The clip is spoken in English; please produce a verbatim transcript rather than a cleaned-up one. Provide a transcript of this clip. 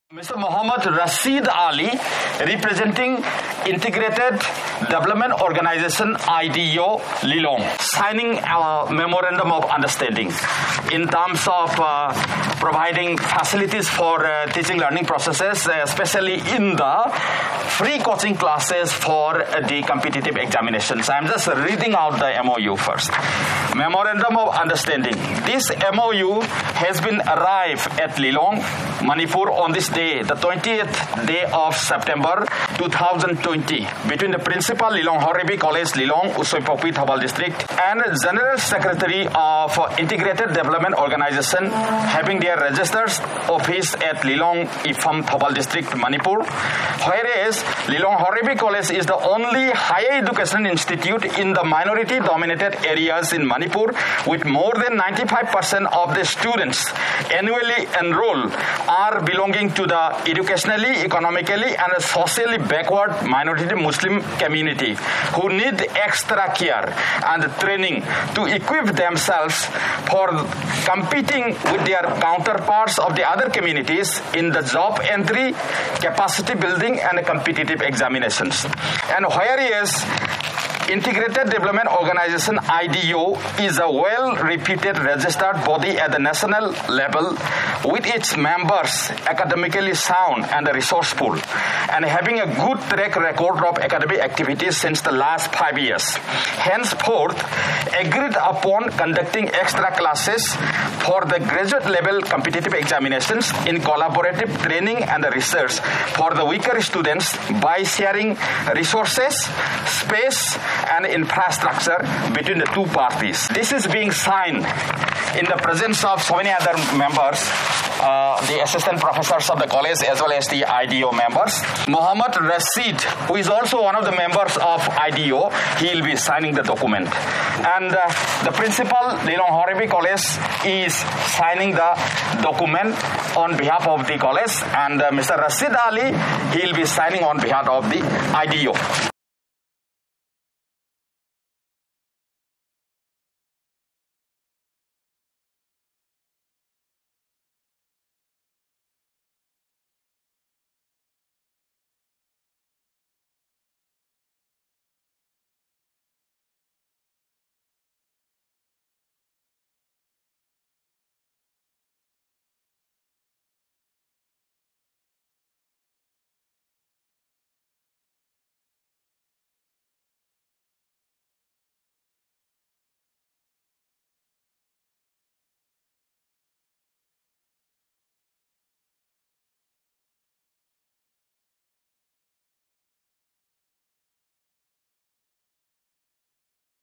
Mister Mohammad Rashid Ali, representing Integrated Development Organization I D O Lilong, signing a memorandum of understanding in terms of uh, providing facilities for uh, teaching learning processes, uh, especially in the free coaching classes for uh, the competitive examinations. I'm just reading out the M O U first. Memorandum of Understanding. This M O U has been arrived at Lilong, Manipur on this day, the twentieth day of September two thousand twenty, between the Principal Lilong Horebi College, Lilong, Usoi-Pokpi, Thoubal District, and General Secretary of Integrated Development Organization, having their registered office at Lilong, Ifam, Thoubal District, Manipur. Whereas Lilong Horebi College is the only higher education institute in the minority-dominated areas in Manipur, with more than ninety-five percent of the students annually enrolled are belonging to the educationally, economically, and socially backward minority Muslim community who need extra care and training to equip themselves for competing with their counterparts of the other communities in the job entry, capacity building, and competitive examinations. And whereas Integrated Development Organization I D O is a well-reputed registered body at the national level, with its members academically sound and resourceful, and having a good track record of academic activities since the last five years. Henceforth, agreed upon conducting extra classes for the graduate level competitive examinations in collaborative training and research for the weaker students by sharing resources, space, and infrastructure between the two parties. This is being signed in the presence of so many other members, uh, the assistant professors of the college as well as the I D O members. Mohammad Rashid, who is also one of the members of I D O, he will be signing the document. And uh, the principal, Lilong Horebi College, is signing the document on behalf of the college, and uh, Mister Rashid Ali, he will be signing on behalf of the I D O.